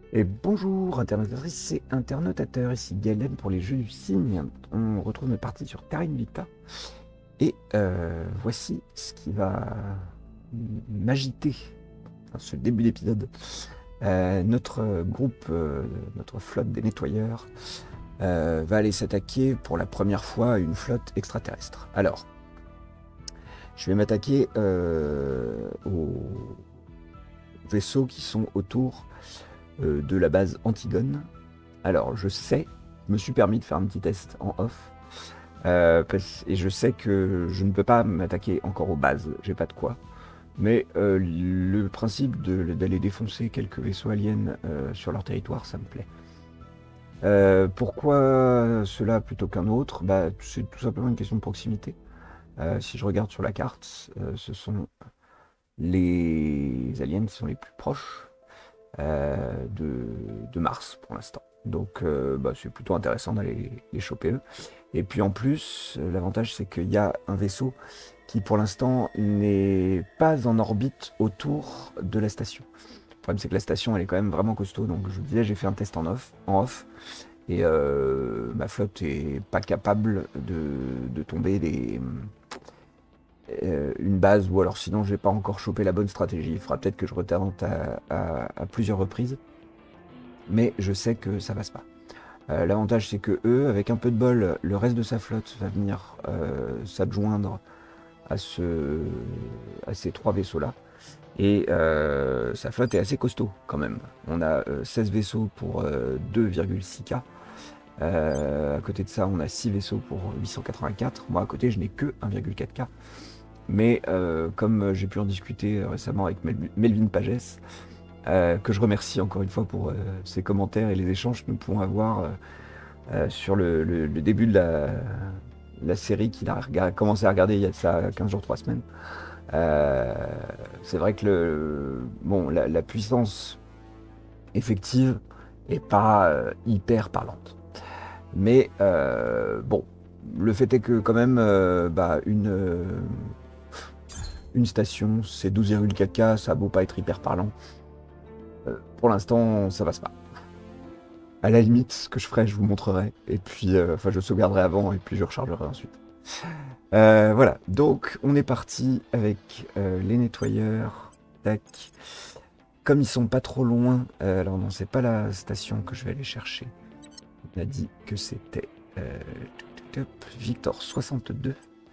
Et bonjour internautrices et internautateurs, ici Galen pour les Jeux du Cygne. On retrouve notre partie sur Terra Invicta. Et voici ce qui va m'agiter dans ce début d'épisode. Notre groupe, notre flotte des nettoyeurs, va aller s'attaquer pour la première fois à une flotte extraterrestre. Alors, je vais m'attaquer aux vaisseaux qui sont autour de la base Antigone. Alors, je me suis permis de faire un petit test en off, et je sais que je ne peux pas m'attaquer encore aux bases, j'ai pas de quoi. Mais le principe d'aller défoncer quelques vaisseaux aliens sur leur territoire, ça me plaît. Pourquoi cela plutôt qu'un autre? C'est tout simplement une question de proximité. Si je regarde sur la carte, ce sont les aliens qui sont les plus proches de Mars pour l'instant. Donc c'est plutôt intéressant d'aller les choper eux. Et puis en plus, l'avantage c'est qu'il y a un vaisseau qui pour l'instant n'est pas en orbite autour de la station. Le problème c'est que la station elle est quand même vraiment costaud, donc je vous disais j'ai fait un test en off et ma flotte est pas capable de tomber une base, ou alors sinon j'ai pas encore chopé la bonne stratégie. Il faudra peut-être que je retente à plusieurs reprises, mais je sais que ça passe pas. L'avantage c'est que eux, avec un peu de bol, le reste de sa flotte va venir s'adjoindre à ces trois vaisseaux là, et sa flotte est assez costaud quand même. On a 16 vaisseaux pour 2,6K. À côté de ça, on a 6 vaisseaux pour 884. Moi, à côté, je n'ai que 1,4K. Mais comme j'ai pu en discuter récemment avec Melvin Pages, que je remercie encore une fois pour ses commentaires et les échanges que nous pouvons avoir sur le début de la série qu'il a commencé à regarder il y a de ça 15 jours, 3 semaines. C'est vrai que la puissance effective est pas hyper parlante. Mais le fait est que quand même, une station, c'est 12,4K, ça a beau pas être hyper parlant. Pour l'instant, ça passe pas. À la limite, ce que je ferai, je vous montrerai. Et puis, je sauvegarderai avant et puis je rechargerai ensuite. Voilà, donc on est parti avec les nettoyeurs. Tac. Comme ils sont pas trop loin, alors non, c'est pas la station que je vais aller chercher. On a dit que c'était Victor 62.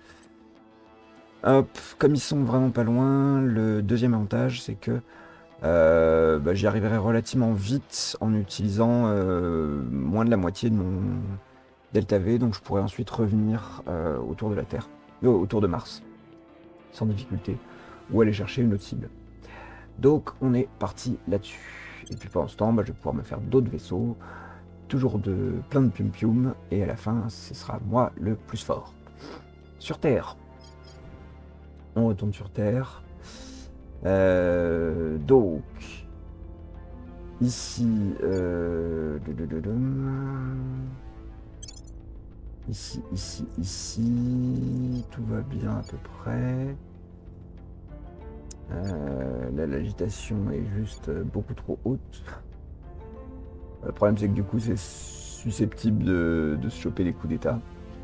Hop, comme ils sont vraiment pas loin, le deuxième avantage c'est que j'y arriverai relativement vite en utilisant moins de la moitié de mon delta V, donc je pourrais ensuite revenir autour de la Terre, autour de Mars, sans difficulté, ou aller chercher une autre cible. Donc on est parti là-dessus. Et puis pendant ce temps, je vais pouvoir me faire d'autres vaisseaux, toujours plein de pium-pium, et à la fin, ce sera moi le plus fort. Sur Terre. On retourne sur Terre. Donc, ici, ici, tout va bien à peu près. Là, l'agitation est juste beaucoup trop haute. Le problème, c'est que du coup, c'est susceptible de se choper des coups d'état.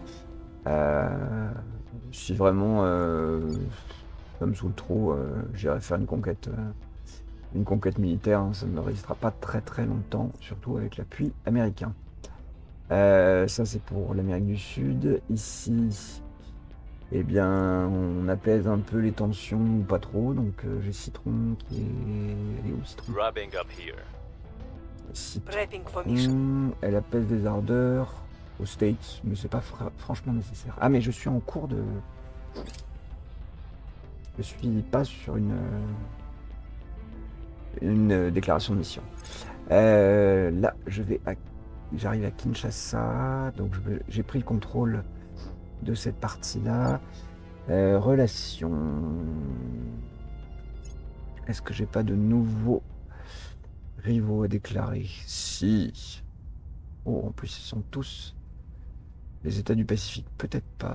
Si vraiment ça me saoule trop, j'irai faire une conquête militaire, hein, ça ne me résistera pas très très longtemps, surtout avec l'appui américain. Ça c'est pour l'Amérique du Sud. Ici, eh bien, on apaise un peu les tensions, ou pas trop, donc j'ai Citron qui est... Elle est où, Citron? Citron, elle apaise les ardeurs aux States, mais c'est pas franchement nécessaire. Ah, mais je suis en cours de... Je suis pas sur une déclaration de mission. Là, j'arrive à Kinshasa, donc j'ai pris le contrôle de cette partie-là. Relations. Est-ce que j'ai pas de nouveaux rivaux à déclarer? Si. Oh, en plus, ils sont tous les États du Pacifique, peut-être pas.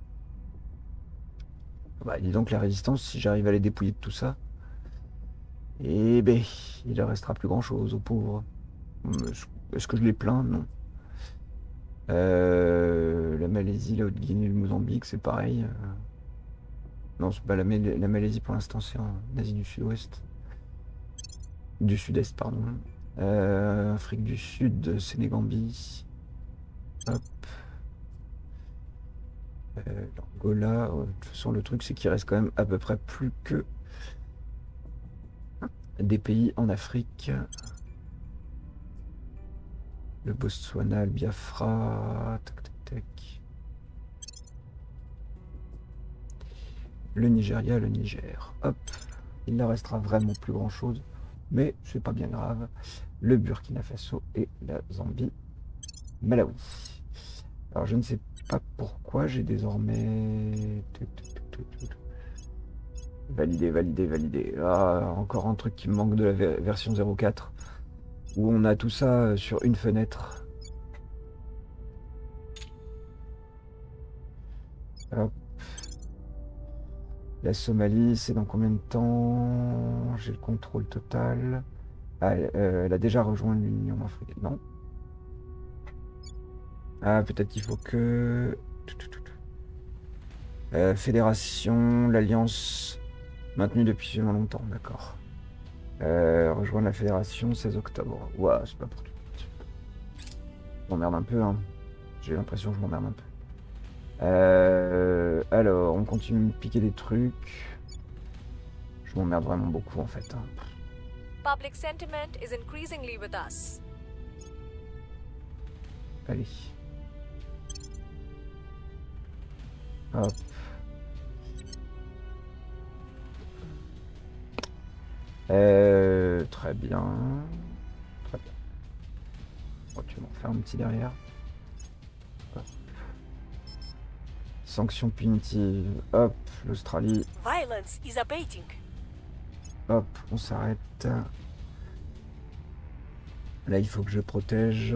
Dis donc la résistance, si j'arrive à les dépouiller de tout ça. Eh ben, il ne restera plus grand-chose aux pauvres. Est-ce que je les plains? Non. La Malaisie, la Haute-Guinée, le Mozambique, c'est pareil. Non, c'est pas la Malaisie pour l'instant, c'est en Asie du Sud-Ouest. Du Sud-Est, pardon. Afrique du Sud, Sénégambie. Hop. L'Angola. De toute façon, le truc, c'est qu'il reste quand même à peu près plus que des pays en Afrique. Le Botswana, le Biafra. Tac, tac, tac. Le Nigeria, le Niger. Hop. Il ne restera vraiment plus grand chose. Mais c'est pas bien grave. Le Burkina Faso et la Zambie. Malawi. Alors je ne sais pas pourquoi j'ai désormais... Validé, validé, validé. Ah, encore un truc qui me manque de la version 04. Où on a tout ça sur une fenêtre. Hop. La Somalie, c'est dans combien de temps? J'ai le contrôle total. Ah, elle a déjà rejoint l'Union africaine. Non. Ah, peut-être qu'il faut que... Fédération, l'Alliance, maintenue depuis suffisamment longtemps, d'accord. Rejoindre la Fédération, 16 octobre. Ouah, c'est pas pour tout. Je m'emmerde un peu, hein. J'ai l'impression que je m'emmerde un peu. Alors, on continue de piquer des trucs. Je m'emmerde vraiment beaucoup, en fait. Hein. Public sentiment is increasingly with us. Allez. Hop. Très bien. Très bien. Oh, tu vas m'en faire un petit derrière. Hop. Sanctions punitives. Hop, l'Australie. Violence is abating. Hop, on s'arrête. Là, il faut que je protège.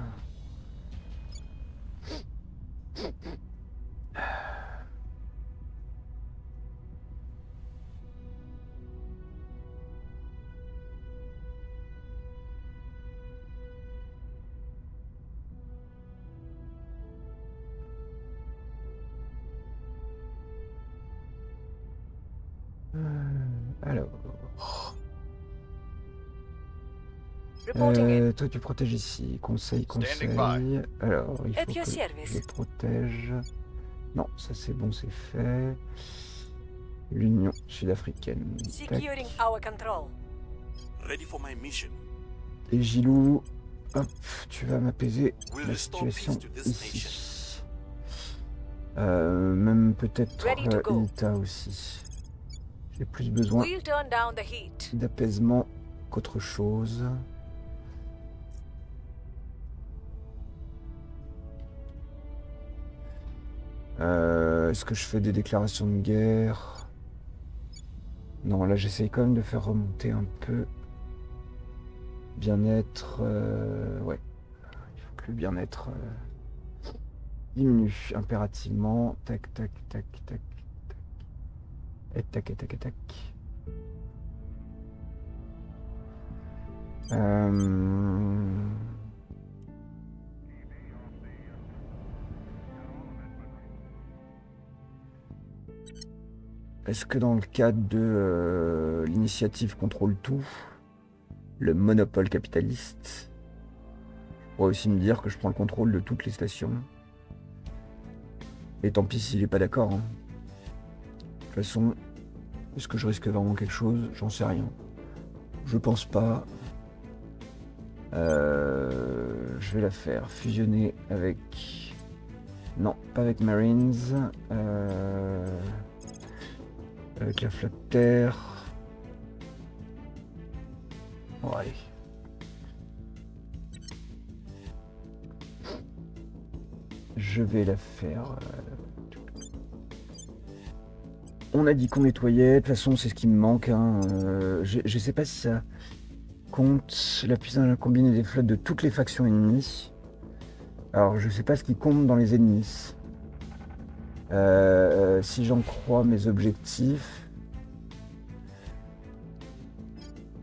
Alors. Toi, tu protèges ici. Conseil, conseil. Alors, il faut que je protège. Non, ça c'est bon, c'est fait. L'Union sud-africaine. Et Gilou, hop, tu vas m'apaiser la situation ici. Même peut-être Ita aussi. J'ai plus besoin d'apaisement qu'autre chose. Est-ce que je fais des déclarations de guerre? Non, là j'essaye quand même de faire remonter un peu. Bien-être, ouais. Il faut que le bien-être diminue impérativement. Tac, tac, tac, tac, tac. Et tac, et tac, et tac. Est-ce que dans le cadre de l'initiative Contrôle Tout, le monopole capitaliste, on pourrait aussi me dire que je prends le contrôle de toutes les stations? Et tant pis s'il n'est pas d'accord. Hein. De toute façon, est-ce que je risque vraiment quelque chose? J'en sais rien. Je pense pas. Je vais la faire fusionner avec... Non, pas avec Marines. Avec la flotte terre. Bon, allez. Je vais la faire... On a dit qu'on nettoyait, de toute façon c'est ce qui me manque. Hein. Je sais pas si ça compte la puissance combinée des flottes de toutes les factions ennemies. Alors je sais pas ce qui compte dans les ennemis. Si j'en crois mes objectifs.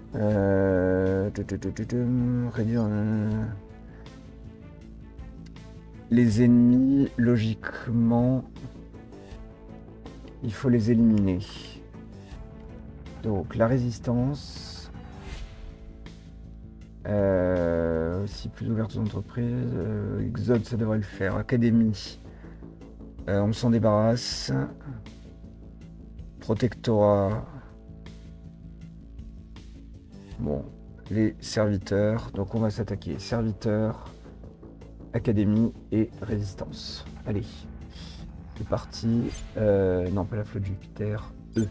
Réduire les ennemis, logiquement, il faut les éliminer. Donc la résistance, aussi plus ouverte aux entreprises. Exode, ça devrait le faire. Académie, on s'en débarrasse. Protectorat. Bon, les serviteurs. Donc on va s'attaquer. Serviteurs, académie et résistance. Allez, c'est parti. Non, pas la flotte Jupiter. Eux.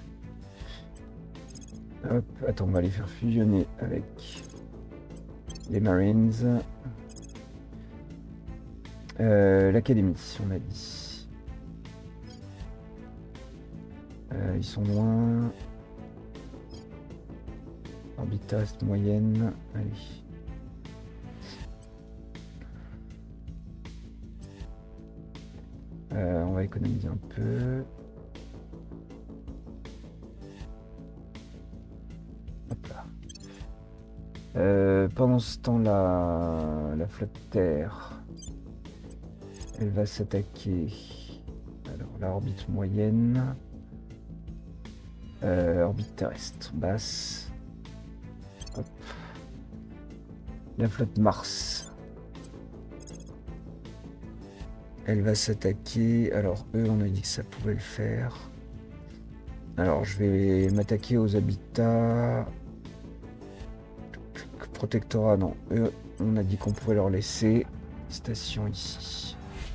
Hop, attends, on va les faire fusionner avec les Marines. L'académie, on a dit. Ils sont loin. Orbitas moyenne. Allez. On va économiser un peu. Hop là. Pendant ce temps-là, la flotte Terre, elle va s'attaquer. Alors, la orbite moyenne. Orbite terrestre basse. Hop. La flotte Mars. Elle va s'attaquer. Alors, eux, on a dit que ça pouvait le faire. Alors, je vais m'attaquer aux habitats. Protectorat, non. Eux, on a dit qu'on pouvait leur laisser. Station ici.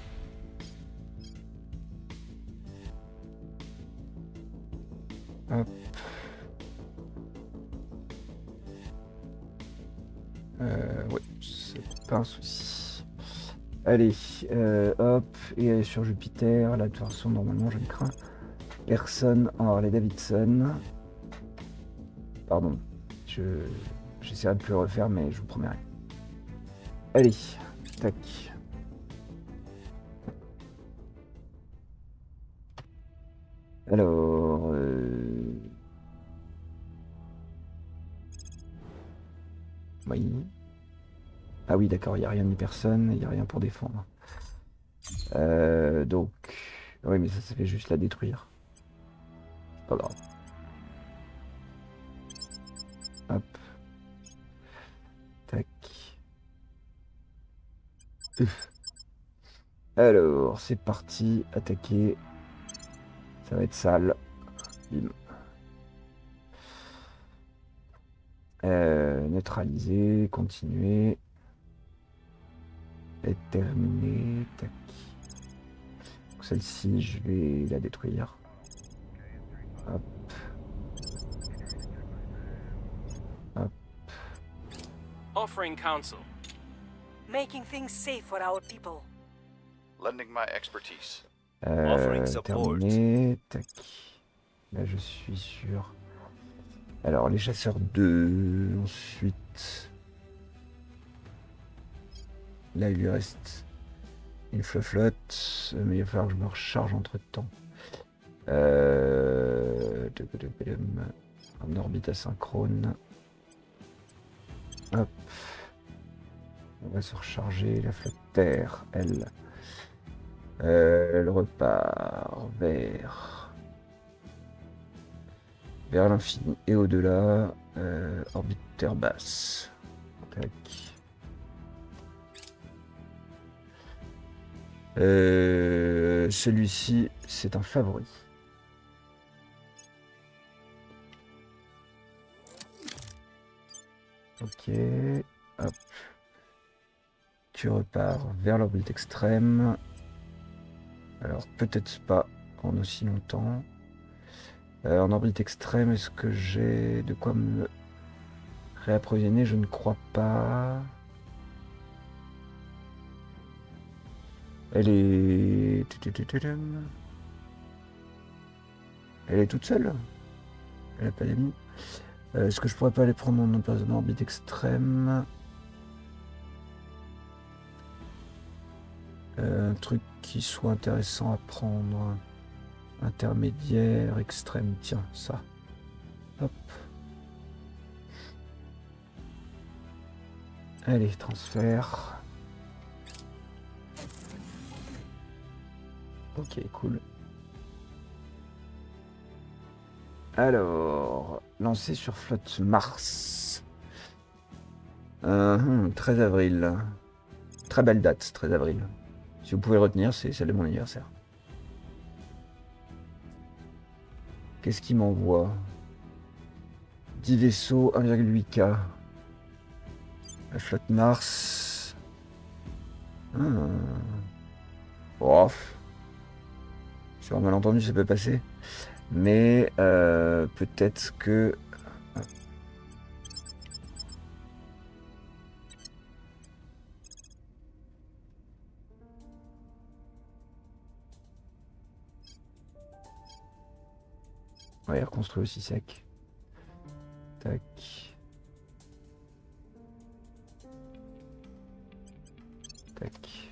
Hop. Ouais, c'est pas un souci. Allez, hop, et sur Jupiter, là de toute façon, normalement, je ne crains personne en Harley Davidson. Pardon, j'essaierai de plus le refaire, mais je vous promets rien. Allez, tac. Alors... Oui. Ah oui, d'accord, il n'y a rien ni personne, il n'y a rien pour défendre. Donc... Oui, mais ça fait juste la détruire. Pas grave. Hop. Tac. Alors, c'est parti, attaquer. Ça va être sale. Bim. Neutraliser, continuer. Et terminer. Tac. Celle-ci, je vais la détruire. Hop. Hop. Offering counsel. Making things safe for our people. Lending my expertise. Offering support. Terminé. Tac. Là, je suis sûr. Alors, les chasseurs 2. Ensuite. Là, il lui reste une flotte. Mais il va falloir que je me recharge entre temps. En orbite asynchrone. Hop. On va se recharger. La flotte Terre, elle. Elle repart vers l'infini et au-delà. Orbite Terre basse. Tac. Celui-ci, c'est un favori. Ok. Hop. Tu repars vers l'orbite extrême. Alors, peut-être pas en aussi longtemps. En orbite extrême, est-ce que j'ai de quoi me réapprovisionner? Je ne crois pas. Elle est... Elle est toute seule. Elle n'a pas d'amis. Est-ce que je pourrais pas aller prendre en orbite extrême? Un truc qui soit intéressant à prendre. Intermédiaire, extrême, tiens, ça. Hop. Allez, transfert. Ok, cool. Alors, lancé sur flotte Mars. 13 avril. Très belle date, 13 avril. Si vous pouvez le retenir, c'est celle de mon anniversaire. Qu'est-ce qu'il m'envoie? 10 vaisseaux, 1,8K. La flotte Mars. Oh. Sur un malentendu, ça peut passer. Mais peut-être que... Ouais, reconstruit aussi sec. Tac. Tac.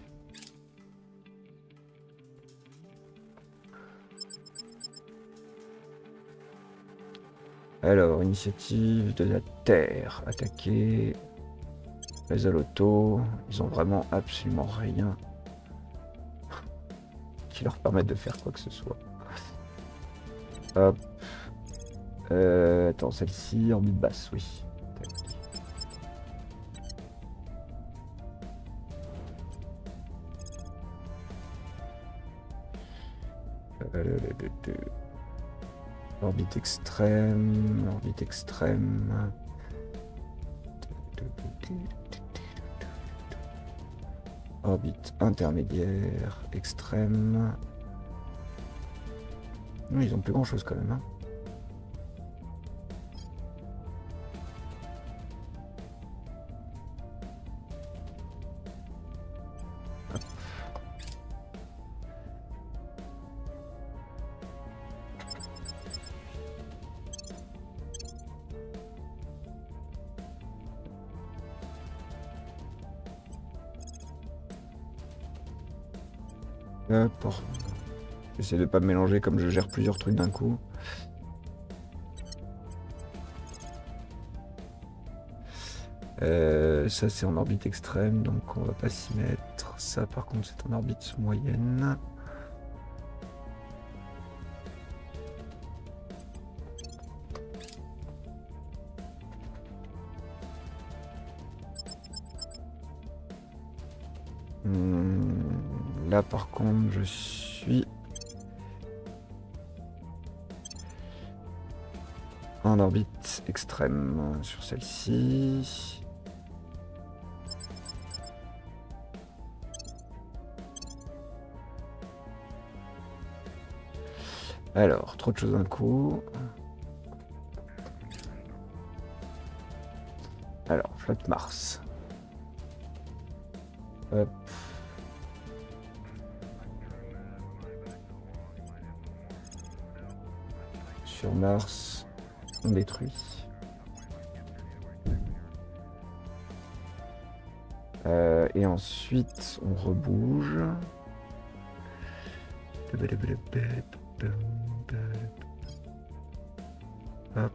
Alors, initiative de la Terre. Attaquer. Les Aloto. Ils ont vraiment absolument rien qui leur permette de faire quoi que ce soit. Hop. Attends, celle-ci, orbite basse, oui. Tac. Orbite extrême, orbite extrême. Orbite intermédiaire, extrême. Non, ils ont plus grand chose quand même. Hein. J'essaie de pas me mélanger comme je gère plusieurs trucs d'un coup. Ça c'est en orbite extrême, donc on va pas s'y mettre. Ça par contre c'est en orbite moyenne. Là par contre je suis en orbite extrême sur celle-ci. Alors, trop de choses d'un coup. Alors, flotte Mars. Hop. Sur Mars, on détruit. Et ensuite, on rebouge. Hop.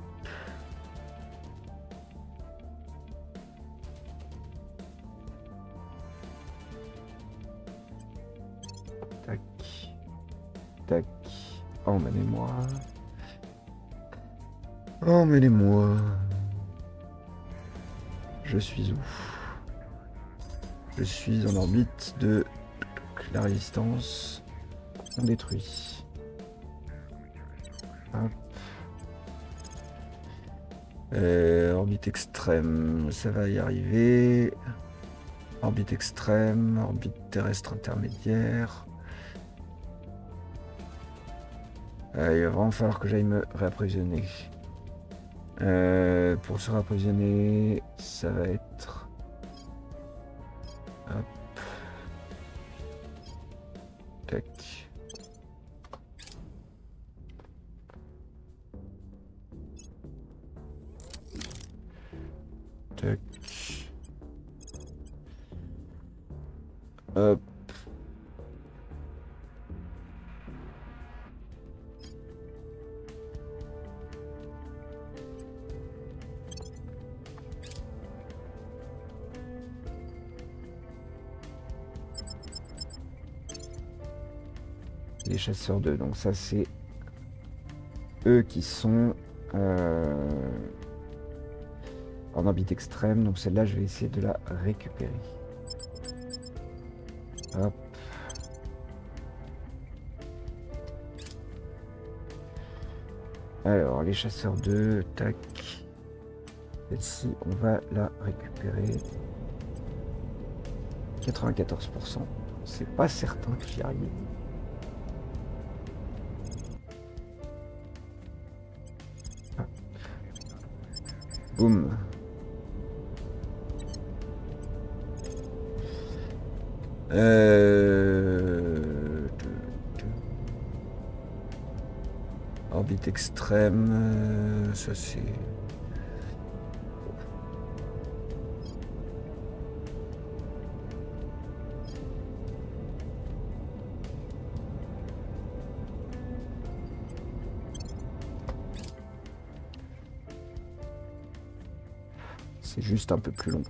Tac. Tac. Emmenez-moi. Emmenez-moi. Je suis où? Je suis en orbite de la résistance. On détruit. Hop. Orbite extrême, ça va y arriver. Orbite extrême, orbite terrestre intermédiaire. Il va vraiment falloir que j'aille me réapprovisionner. Pour se réapprovisionner, ça va être... Hop. Tac. Tac. Hop. Les chasseurs 2, donc ça c'est eux qui sont en orbite extrême, donc celle-là je vais essayer de la récupérer. Hop. Alors les chasseurs 2, tac. Celle-ci on va la récupérer. 94%. C'est pas certain que j'y arrive. Ah. Boum. Orbite extrême, ça c'est... C'est juste un peu plus long.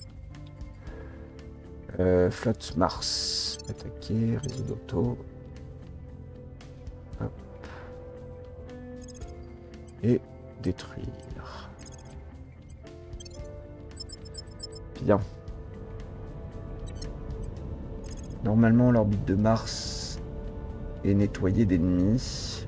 Flotte Mars. Attaquer, réseau d'auto. Hop. Et détruire. Bien. Normalement, l'orbite de Mars est nettoyée d'ennemis.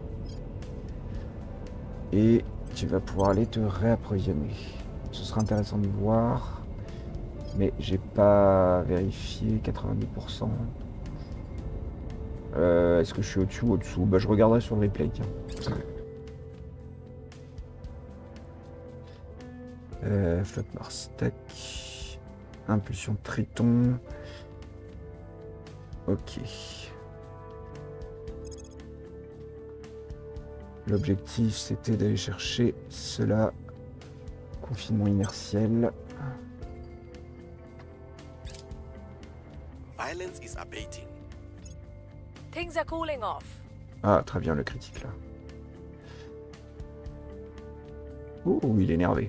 Et tu vas pouvoir aller te réapprovisionner. Ce sera intéressant de voir. Mais j'ai pas vérifié 90%. Est-ce que je suis au-dessus ou au-dessous? Bah, je regarderai sur le replay. Tiens. Flotte Mars, tac. Impulsion Triton. Ok. L'objectif c'était d'aller chercher cela. Confinement inertiel. Violence is abating. Things are cooling off. Ah, très bien le critique là. Oh, il est énervé.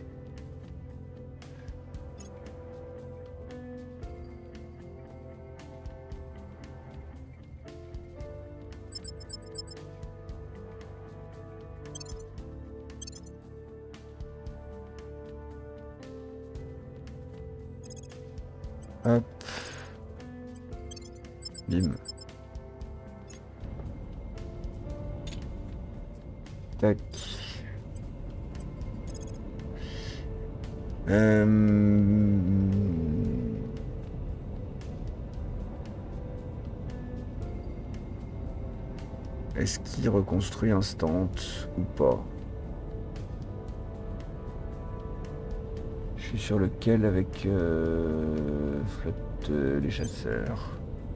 Hop. Bim. Tac. Est-ce qu'il reconstruit instant ou pas? Je suis sur lequel avec flotte les chasseurs.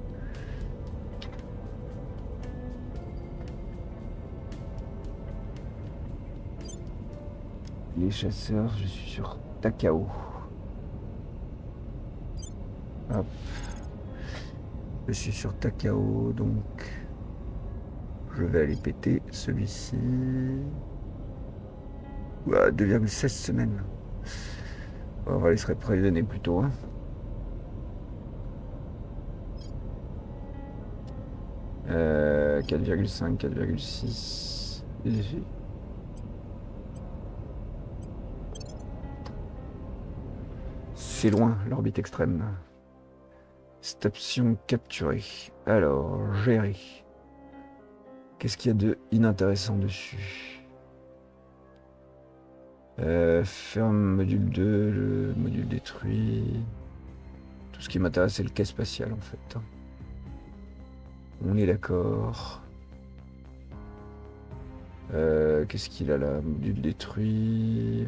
Les chasseurs, je suis sur Takao. Hop. Je suis sur Takao, donc je vais aller péter celui-ci. Ouah, 2,16 semaines. On va laisser prévenir plutôt. Hein. Euh, 4,5, 4,6. C'est loin, l'orbite extrême. Station capturée. Alors, gérer. Qu'est-ce qu'il y a de inintéressant dessus? Ferme module 2, le module détruit. Tout ce qui m'intéresse, c'est le quai spatial en fait. On est d'accord. Qu'est-ce qu'il a là? Module détruit.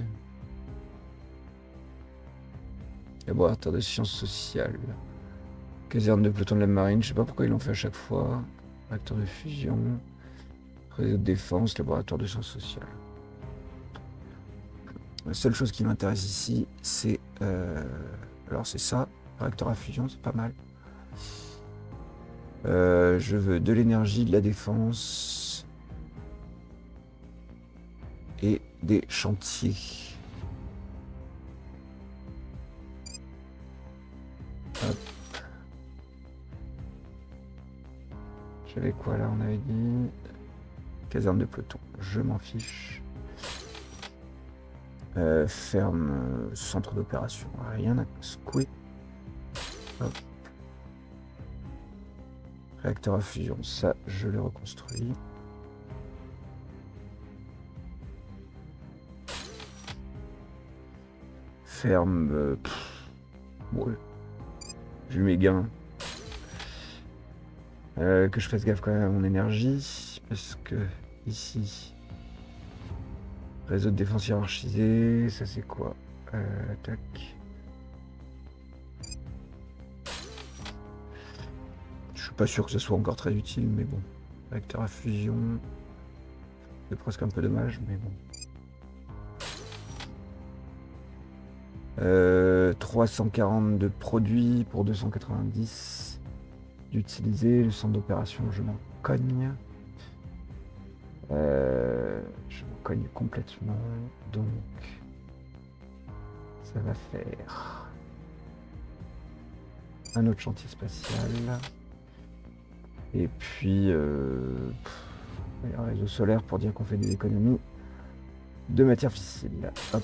Laboratoire de sciences sociales. Caserne de peloton de la marine, je sais pas pourquoi ils l'ont fait à chaque fois. Réacteur de fusion. Réseau de défense, laboratoire de sciences sociales. La seule chose qui m'intéresse ici, c'est... alors c'est ça, réacteur à fusion, c'est pas mal. Je veux de l'énergie, de la défense et des chantiers. Hop. J'avais quoi là? On avait dit caserne de peloton. Je m'en fiche. Ferme, centre d'opération. Rien à secouer. Hop. Réacteur à fusion. Ça, je le reconstruis. Ferme. Ouais. J'ai eu mes gains. Que je fasse gaffe quand même à mon énergie. Parce que ici. Réseau de défense hiérarchisé. Ça c'est quoi? Tac. Je suis pas sûr que ce soit encore très utile, mais bon. Réacteur à fusion. C'est presque un peu dommage, mais bon. 340 de produits pour 290 d'utiliser. Le centre d'opération, je m'en cogne. Je me cogne complètement. Donc, ça va faire un autre chantier spatial. Et puis, un réseau solaire pour dire qu'on fait des économies de matière fissile. Hop.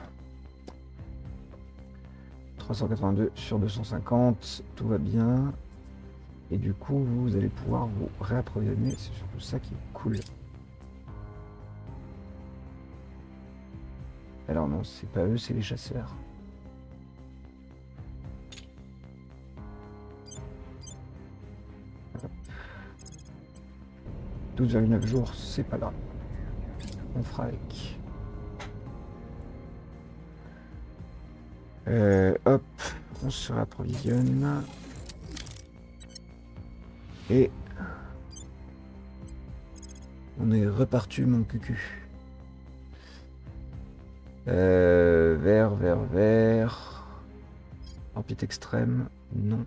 382 sur 250, tout va bien. Et du coup, vous allez pouvoir vous réapprovisionner. C'est surtout ça qui est cool. Alors non, c'est pas eux, c'est les chasseurs. Hop. 12,9 jours, c'est pas grave. On fera avec. Hop, on se réapprovisionne. Et on est reparti mon cucu. Vert. Orbite extrême, non.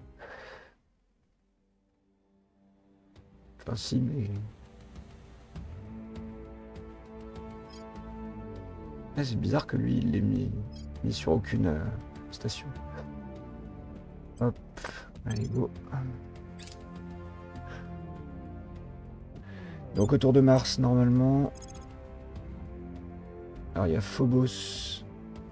Enfin si, mais... Ah, c'est bizarre que lui, il l'ait mis sur aucune station. Hop, allez go. Donc autour de Mars, normalement... Alors il y a Phobos.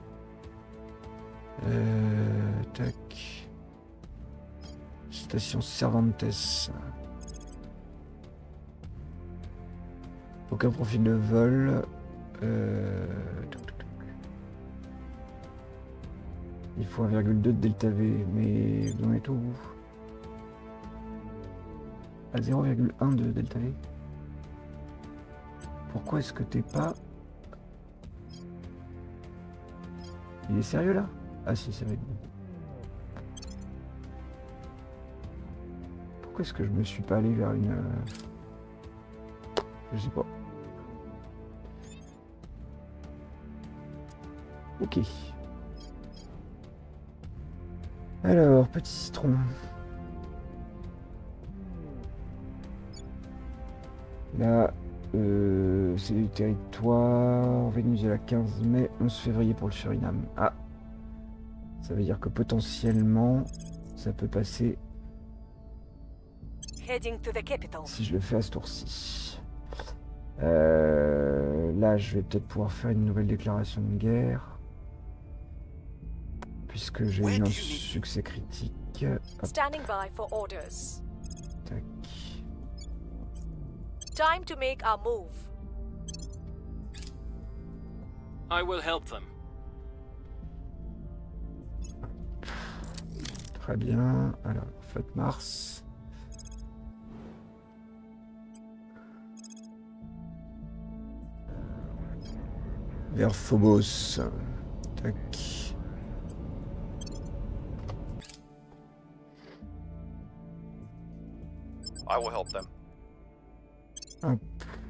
Tac. Station Cervantes. Aucun profil de vol. Il faut 1,2 de delta V, mais vous en êtes où vous? À 0,1 de delta V. Pourquoi est-ce que t'es pas... Il est sérieux là? Ah si, ça va être bon. Pourquoi est-ce que je me suis pas allé vers une... Je sais pas. Ok. Alors, petit citron. Là, c'est du territoire Venezuela 15 mai, 11 février pour le Suriname. Ah, ça veut dire que potentiellement, ça peut passer Heading to the capital. si je le fais à ce tour-ci. Là, je vais peut-être pouvoir faire une nouvelle déclaration de guerre. Puisque j'ai eu un succès critique. Hop, Standing by for orders. tac. Time to make our move. I will help them. Très bien. Alors, faites Mars. Vers Phobos. Tac. I will help them. Hop.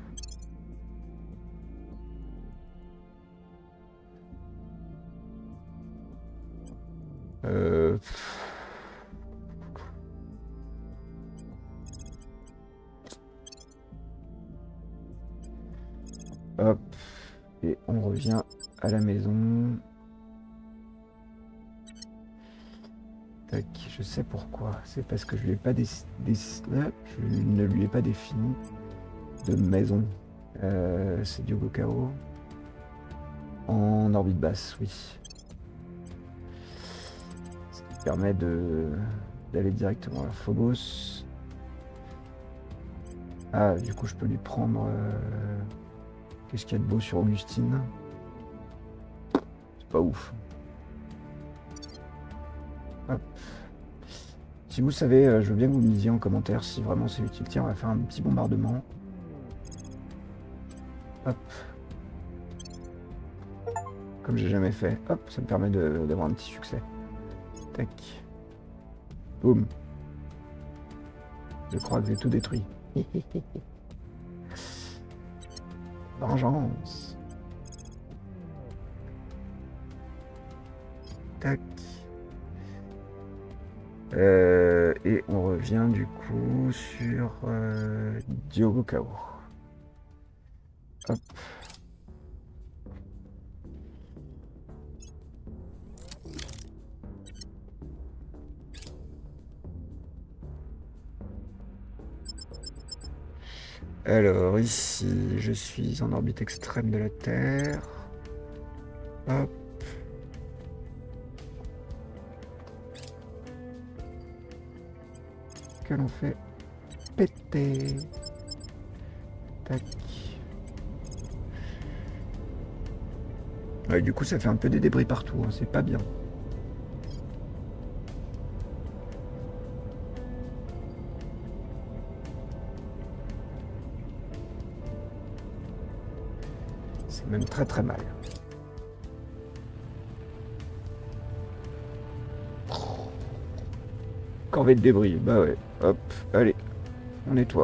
Hop. Et on revient à la maison. Tac, je sais pourquoi. C'est parce que je lui ai pas je ne lui ai pas défini de maison. C'est Diogo Cao. En orbite basse, oui. Ce qui permet d'aller directement vers Phobos. Ah, du coup, je peux lui prendre... Qu'est-ce qu'il y a de beau sur Augustine? C'est pas ouf. Hop. Si vous savez, je veux bien que vous me disiez en commentaire si vraiment c'est utile. Tiens, on va faire un petit bombardement. Hop. Comme j'ai jamais fait. Hop, ça me permet d'avoir un petit succès. Tac. Boum. Je crois que j'ai tout détruit. Vengeance. Tac. Et on revient du coup sur Diogo Cao. Hop. Alors ici, je suis en orbite extrême de la Terre. Hop. Que l'on fait péter. Tac. Ouais, du coup, ça fait un peu des débris partout, hein, c'est pas bien. C'est même très très mal. Corvée de débris, bah ouais. Hop, allez, on nettoie.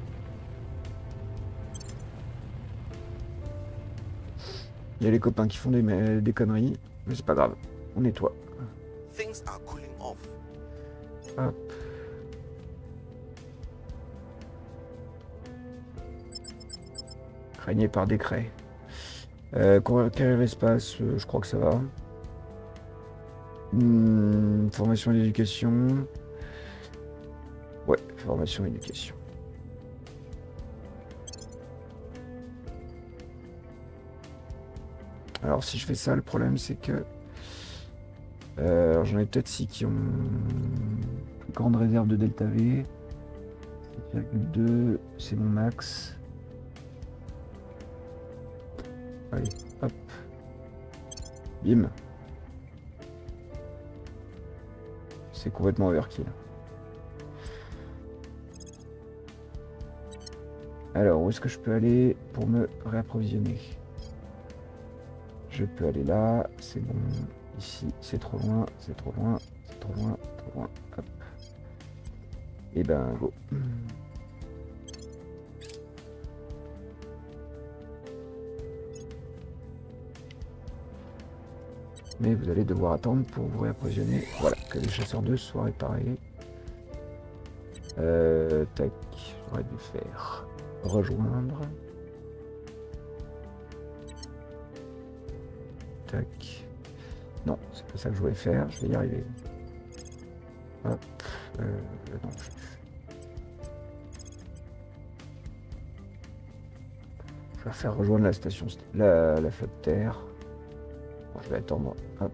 Il y a les copains qui font des conneries, mais c'est pas grave, on nettoie. Things are cooling off. Hop. Régner par décret. Conquérir l'espace, je crois que ça va. Formation et éducation. Ouais, formation et éducation. Alors si je fais ça, le problème c'est que j'en ai peut-être 6 qui ont une grande réserve de delta V. 7,2, c'est mon max. Allez, hop. Bim. C'est complètement overkill. Alors, où est-ce que je peux aller pour me réapprovisionner? Je peux aller là, c'est bon. Ici, c'est trop loin, c'est trop loin, c'est trop loin, trop loin. Hop. Et ben, go. Mais vous allez devoir attendre pour vous réapprovisionner. Voilà, que les chasseurs 2 soient réparés. Tac, j'aurais dû faire rejoindre. Tac. Non, c'est pas ça que je voulais faire, je vais y arriver. Hop, non plus. Je vais faire rejoindre la station, la flotte terre. Bon, je vais attendre, hop,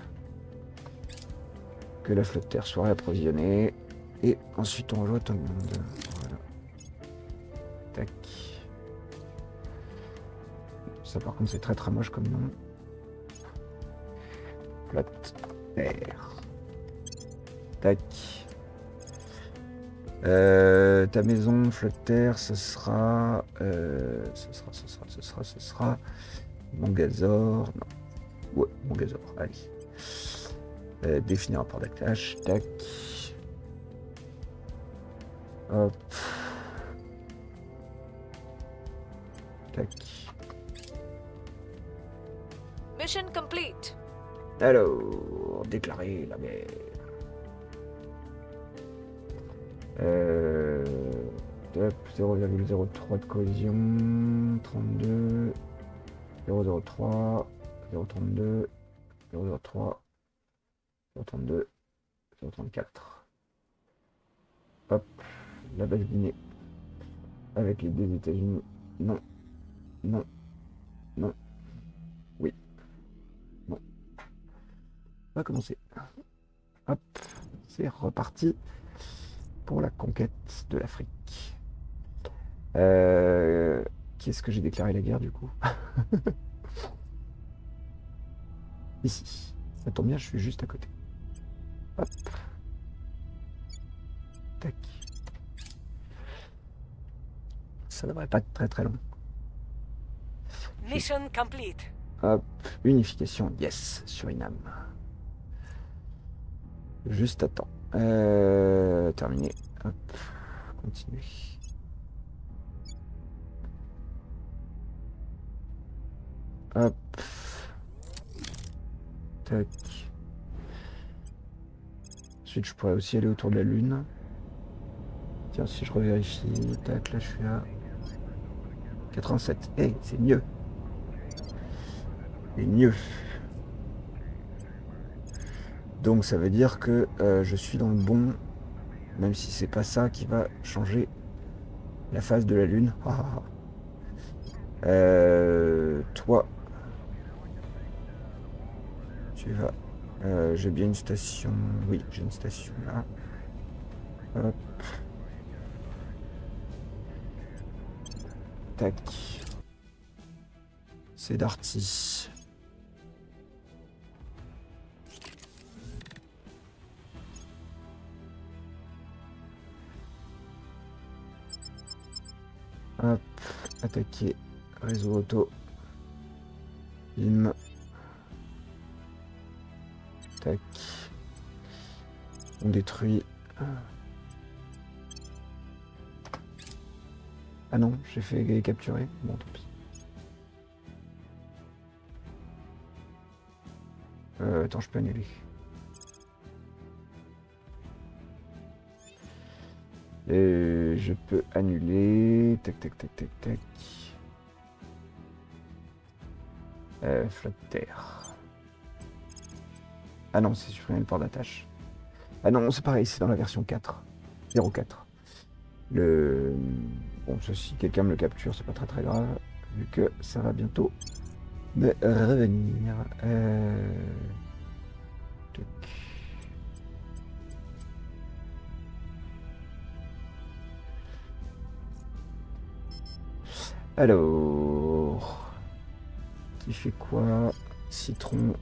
que la flotte terre soit réapprovisionnée. Et ensuite on rejoint tout le monde. Voilà. Tac. Ça par contre c'est très très moche comme nom. Flotte terre. Tac. Ta maison, flotte terre, ce sera Mangazor. Non. Ouais, Mangazor, allez. Définir rapport d'attache. Tac. Hop. Tac. Mission complete. Alors, déclarer la guerre. Top, 0,03 de cohésion, 32, 0,03, 0,32, 0,03, 0,32, 034. Hop, la base Guinée. Avec les deux États-Unis. Non. Non. Non. Oui. Non. On va commencer. Hop, c'est reparti pour la conquête de l'Afrique. Qui est-ce que j'ai déclaré la guerre du coup? Ici. Ça tombe bien, je suis juste à côté. Hop. Tac. Ça devrait pas être très très long. Mission complete. Hop, unification, yes, Suriname. Juste à temps. Terminé. Hop, continuer. Hop. Tac. Ensuite, je pourrais aussi aller autour de la Lune. Tiens, si je revérifie, tac, là je suis à 87. Hey, c'est mieux. C'est mieux. Donc ça veut dire que je suis dans le bon, même si c'est pas ça qui va changer la phase de la Lune. Toi, tu vas. J'ai bien une station. Oui, j'ai une station là. Hop. Tac. C'est Darty. Hop, attaquer, réseau auto. Bim. Tac. On détruit. Ah non, j'ai fait capturer. Bon, tant pis. Attends, je peux annuler. Et je peux annuler. Tac, tac, tac, tac, tac. Flotte terre. Ah non, c'est supprimer le port d'attache. Ah non, c'est pareil, c'est dans la version 4. 04. Bon, si quelqu'un me le capture, c'est pas très très grave, vu que ça va bientôt me revenir. Tac. Alors, qui fait quoi? Citron.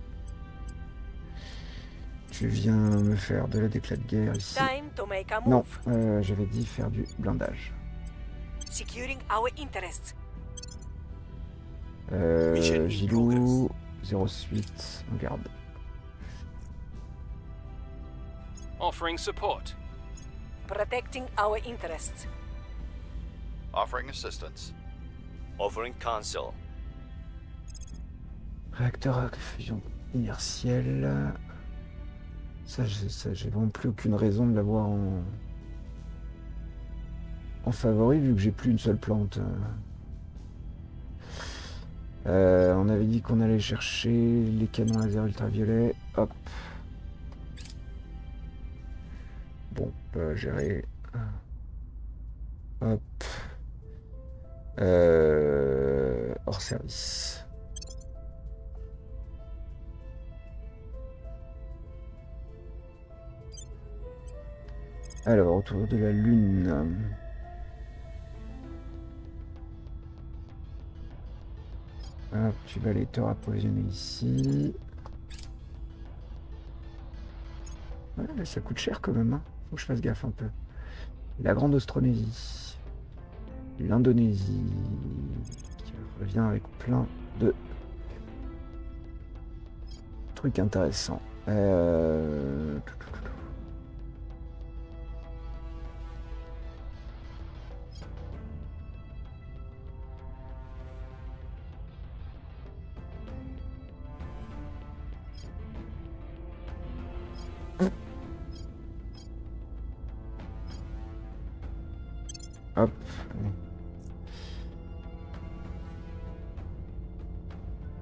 Tu viens me faire de la déclat de guerre ici. Time to make a Non, move. j'avais dit faire du blindage. Securing our interests. Mission in Gilou, 08, on garde. Offering support. Protecting our interests. Offering assistance. Offering counsel. Réacteur à fusion inertielle. Ça, j'ai vraiment plus aucune raison de l'avoir en favori, vu que j'ai plus une seule plante. On avait dit qu'on allait chercher les canons laser ultraviolets. Hop. Bon, gérer. Hop. Hors service. Alors, autour de la Lune. Hop, tu vas aller te rapprovisionner ici. Ouais, mais ça coûte cher quand même, hein. Faut que je fasse gaffe un peu. La Grande Austronésie. L'Indonésie. Qui revient avec plein de trucs intéressants. Hop.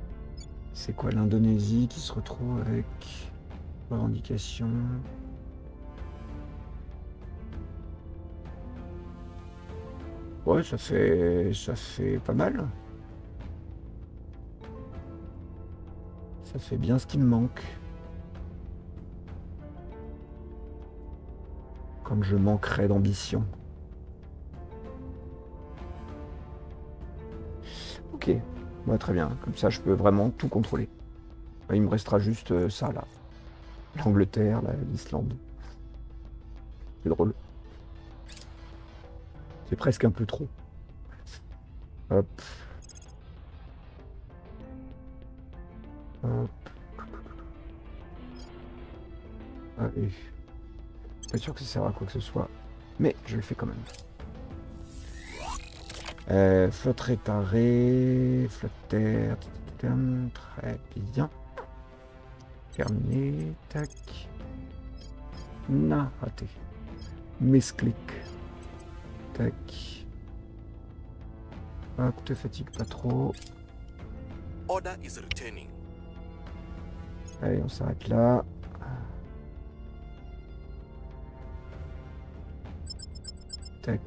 C'est quoi l'Indonésie qui se retrouve avec revendication? Ouais, ça fait pas mal. Ça fait bien ce qui me manque. Comme je manquerais d'ambition. Ok, ouais, très bien. Comme ça, je peux vraiment tout contrôler. Il me restera juste ça, là. L'Angleterre, l'Islande. C'est drôle. C'est presque un peu trop. Hop. Hop. Allez. Pas sûr que ça sert à quoi que ce soit. Mais je le fais quand même. Flotte réparée. Flotte terre. Très bien. Terminé. Tac. Na, raté. Misclic. Tac. Hop, te fatigue pas trop. Order is returning. Allez, on s'arrête là. Tac.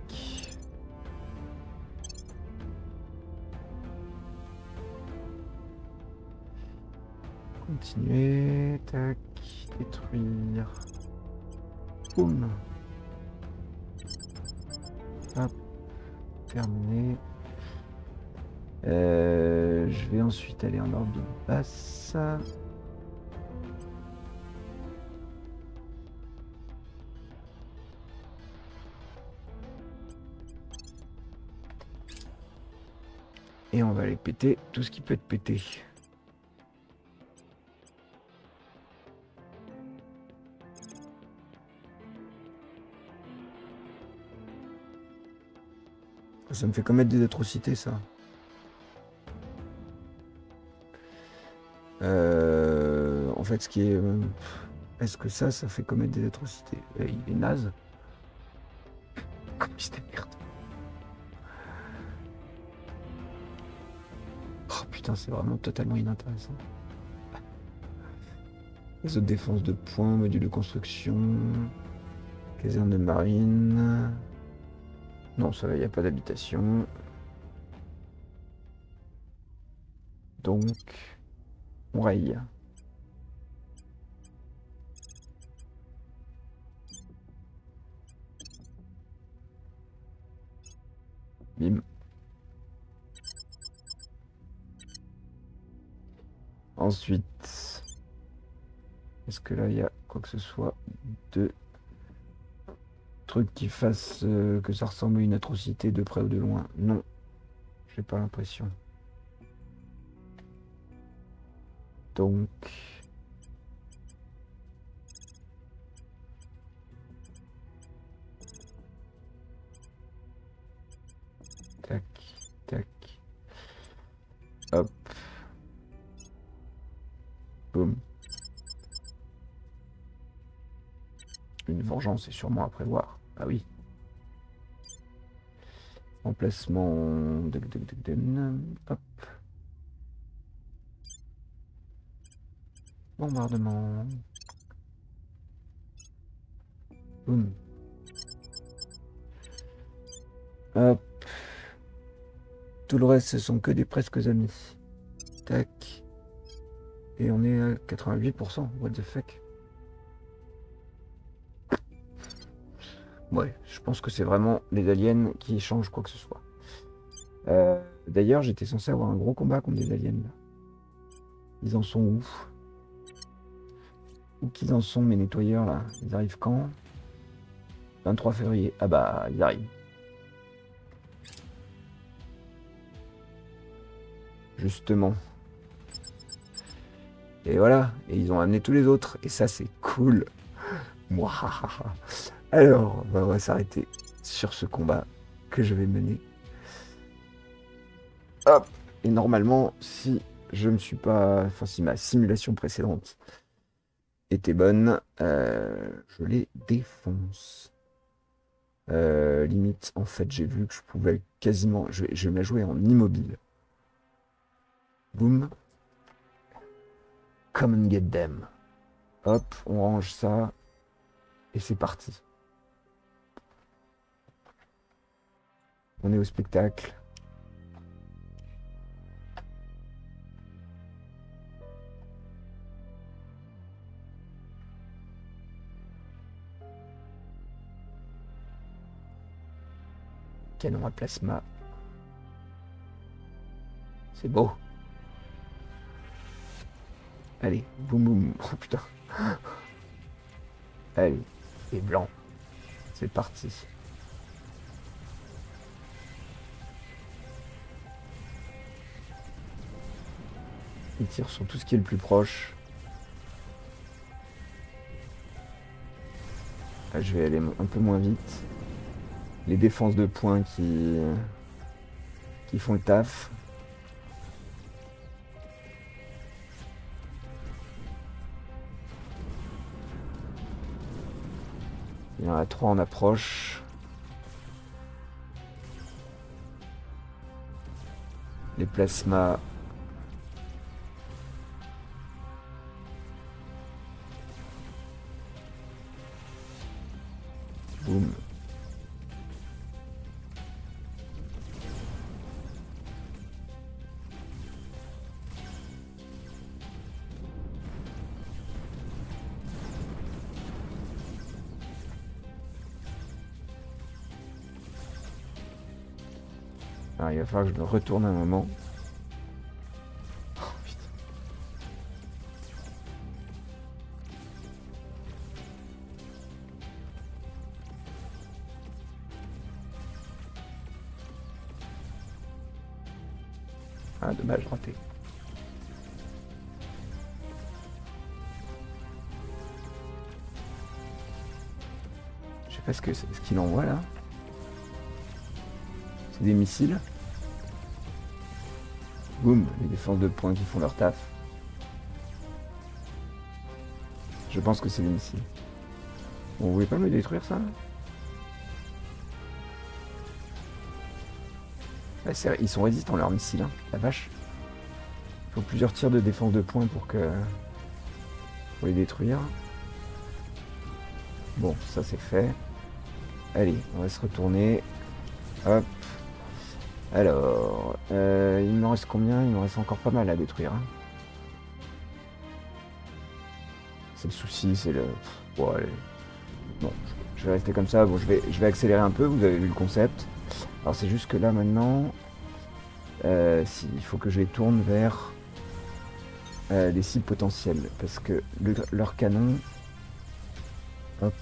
Continuer. Tac. Détruire. Boum. Hop. Terminé. Je vais ensuite aller en ordre de basse. Et on va aller péter tout ce qui peut être pété. Ça me fait commettre des atrocités, ça. En fait, ce qui est... Est-ce que ça fait commettre des atrocités? Il est naze. Comme il se démerde. Oh putain, c'est vraiment totalement inintéressant. Réseau de défense de points, module de construction, caserne de marine. Non, ça va, il n'y a pas d'habitation. Donc, on raye. Bim. Ensuite, est-ce que là il y a quoi que ce soit de truc qui fasse que ça ressemble à une atrocité de près ou de loin? Non, j'ai pas l'impression. Donc, tac, tac, hop, boum. Une vengeance est sûrement à prévoir. Ah oui. Emplacement. Hop. Bombardement. Boum. Hop. Tout le reste, ce sont que des presque amis. Tac. Et on est à 88%. What the fuck? Ouais, je pense que c'est vraiment les aliens qui changent quoi que ce soit. D'ailleurs, j'étais censé avoir un gros combat contre des aliens là. Ils en sont où? Où qu'ils en sont mes nettoyeurs là? Ils arrivent quand? 23 février. Ah bah, ils arrivent. Justement. Et voilà. Et ils ont amené tous les autres. Et ça, c'est cool. Mouahaha. Alors, on va s'arrêter sur ce combat que je vais mener. Hop. Et normalement, si je me suis pas... Enfin, si ma simulation précédente était bonne, je les défonce. Limite, en fait, j'ai vu que je pouvais quasiment... Je vais me la jouer en immobile. Boum. Come and get them. Hop, on range ça. Et c'est parti. On est au spectacle. Canon à plasma. C'est beau. Allez, boum boum. Oh putain. Allez, et blanc. C'est parti. Il tire sur tout ce qui est le plus proche. Là, je vais aller un peu moins vite. Les défenses de points qui font le taf. Il y en a 3 en approche. Les plasmas. Boum. Alors, il va falloir que je me retourne un moment. Oh, putain. Ah, dommage, raté. Je sais pas ce qu'il envoie là. C'est des missiles. Boum, les défenses de points qui font leur taf. Je pense que c'est des missiles. Bon, vous voulez pas me détruire ça là? Ouais, ils sont résistants leurs missiles, hein. La vache. Il faut plusieurs tirs de défense de points pour les détruire. Bon, ça c'est fait. Allez, on va se retourner. Hop. Alors, il me reste combien? Il me reste encore pas mal à détruire. Hein. C'est le souci, c'est le... Bon, allez. Bon, je vais rester comme ça. Bon, je vais accélérer un peu, vous avez vu le concept. Alors c'est juste que là maintenant, il faut que je les tourne vers des cibles potentielles. Parce que leur canon... Hop.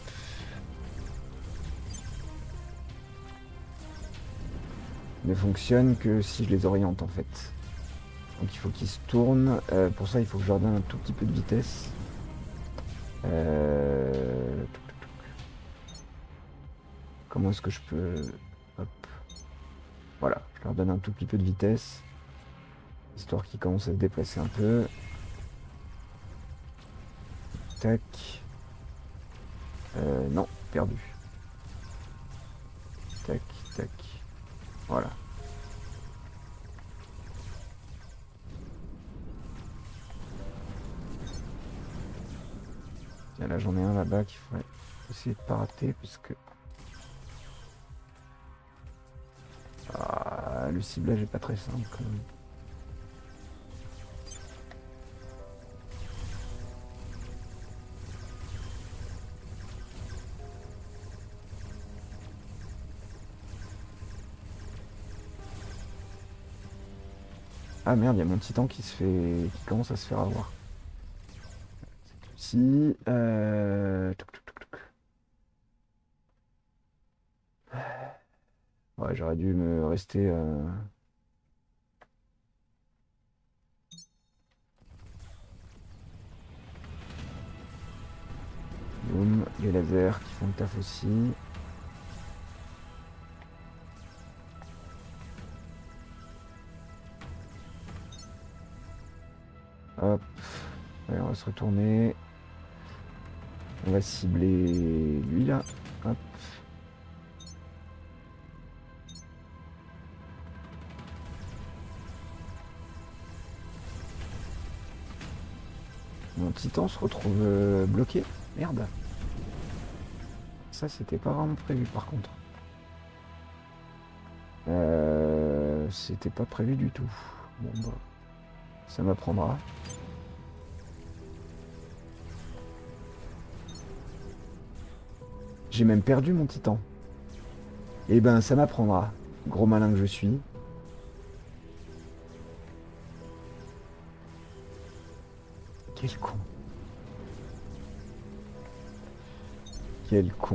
Ne fonctionne que si je les oriente en fait. Donc il faut qu'ils se tournent. Pour ça il faut que je leur donne un tout petit peu de vitesse. Comment est-ce que je peux... Hop. Voilà, je leur donne un tout petit peu de vitesse. Histoire qu'ils commencent à se déplacer un peu. Tac. Non, perdu. Tac, tac. Voilà. Tiens, là j'en ai un là-bas qu'il faudrait essayer de pas rater parce que... Ah, le ciblage est pas très simple quand même. Ah merde, il y a mon titan qui commence à se faire avoir. Si, ouais, j'aurais dû me rester. Boum, les lasers qui font le taf aussi. Hop, allez, on va se retourner. On va cibler lui là. Hop. Mon titan se retrouve bloqué. Merde. Ça c'était pas vraiment prévu par contre. C'était pas prévu du tout. Bon, bah, ça m'apprendra. J'ai même perdu mon titan. Eh ben, ça m'apprendra. Gros malin que je suis. Quel con. Quel con.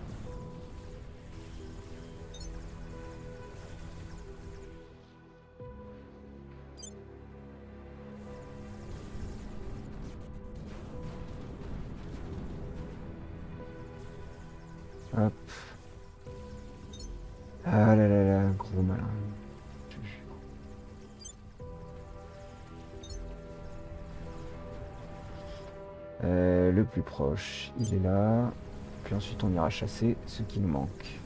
Hop. Ah là là là, gros malin. Je te jure. Le plus proche, il est là. Puis ensuite, on ira chasser ce qui nous manque.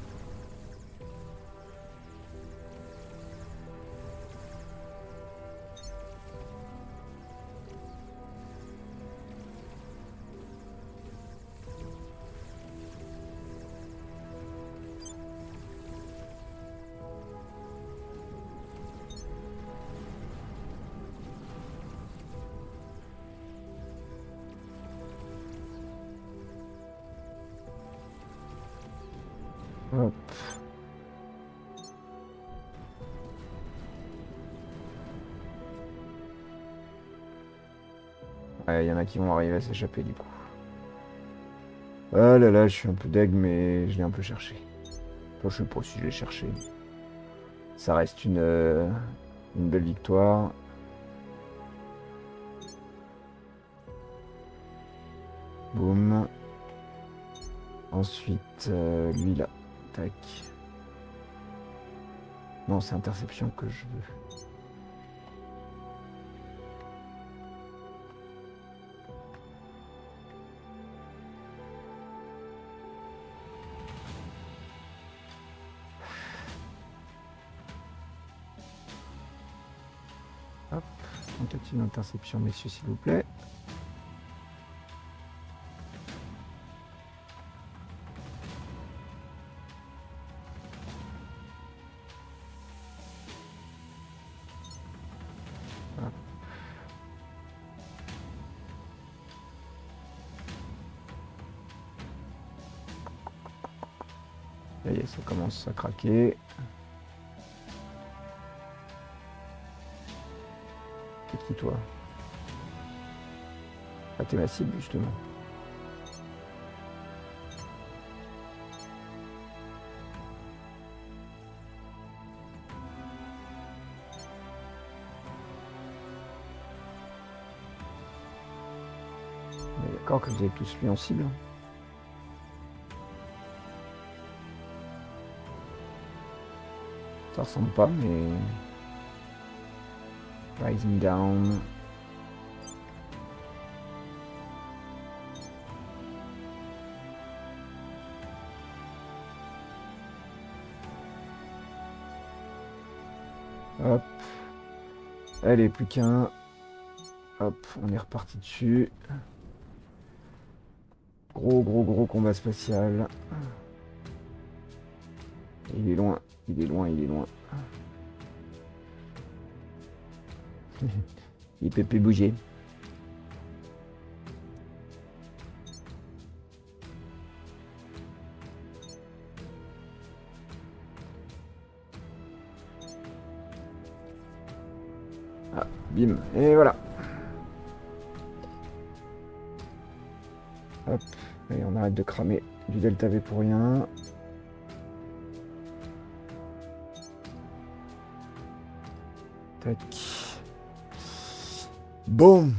Hop. Ouais, il y en a qui vont arriver à s'échapper du coup. Ah là là, je suis un peu deg, mais je l'ai un peu cherché. Enfin, je sais pas si je l'ai cherché. Ça reste une belle victoire. Boum. Ensuite, lui là. Tac. Non, c'est interception que je veux. Hop, tentative d'interception, messieurs, s'il vous plaît. Hop. Ça y est, ça commence à craquer. C'est qui toi? Ah, t'es ma cible justement. D'accord que vous avez tous lui en cible. Ça ressemble pas, mais... Rising down. Hop. Allez, plus qu'un. Hop, on est reparti dessus. Gros combat spatial. Il est loin, il est loin, il est loin. Il peut plus bouger. Ah, bim, et voilà. Hop, et on arrête de cramer du delta V pour rien. Tac. Bon.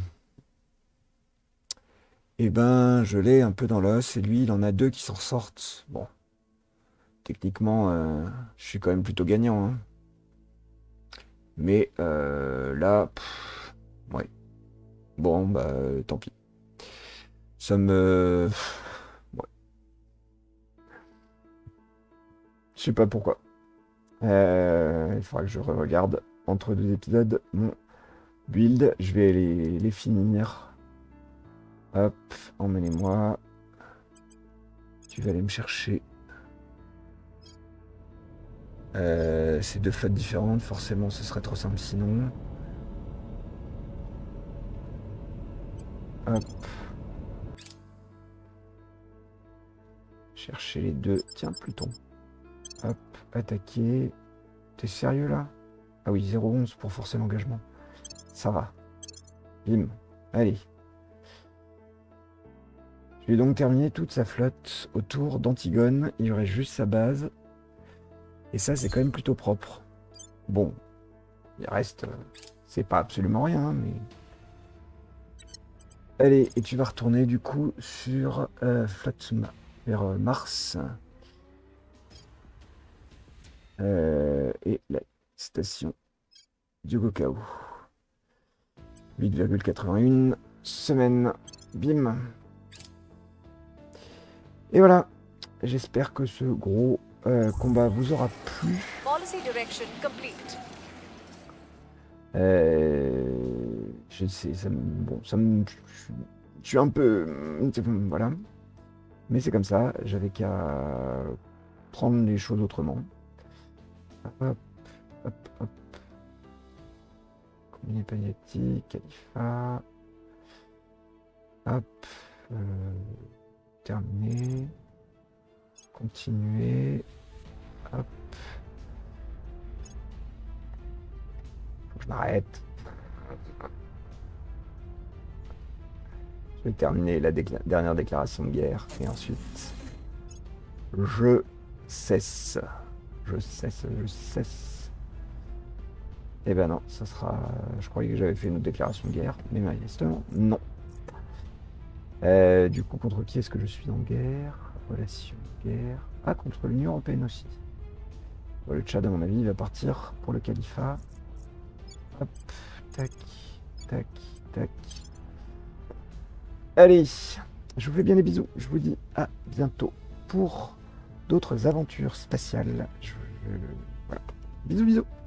Eh ben, je l'ai un peu dans l'os, et lui, il en a deux qui s'en sortent. Bon. Techniquement, je suis quand même plutôt gagnant, hein. Mais là, ouais. Bon, bah, tant pis. Ça me... Ouais. Je sais pas pourquoi. Il faudra que je regarde entre deux épisodes mon build. Je vais les finir. Hop, emmenez-moi. Tu vas aller me chercher C'est deux flottes différentes, forcément ce serait trop simple sinon. Hop. Chercher les deux. Tiens, Pluton. Hop, attaquer. T'es sérieux là? Ah oui, 0,11 pour forcer l'engagement. Ça va. Bim. Allez. Je vais donc terminer toute sa flotte autour d'Antigone. Il y aurait juste sa base. Et ça, c'est quand même plutôt propre. Bon. Il reste... c'est pas absolument rien, mais... Allez, et tu vas retourner du coup sur vers Mars. Et la station Diogokao. 8,81 semaines. Bim. Et voilà. J'espère que ce gros combat vous aura plu. Policy direction complete. Je sais, je suis un peu... Voilà. Mais c'est comme ça, j'avais qu'à prendre les choses autrement. Hop, hop, hop. Combiné Pagnati, Khalifa. Hop. Terminé. Continuer. Hop. Faut que je m'arrête. Je vais terminer la dernière déclaration de guerre et ensuite je cesse. Je cesse. Eh ben non, ça sera... Je croyais que j'avais fait une autre déclaration de guerre, mais manifestement, non. Du coup, contre qui est-ce que je suis en guerre? Relation, guerre... Ah, contre l'Union Européenne aussi. Bon, le Tchad, à mon avis, va partir pour le califat. Hop, tac, tac, tac. Allez, je vous fais bien des bisous. Je vous dis à bientôt pour d'autres aventures spatiales. Voilà. Bisous, bisous.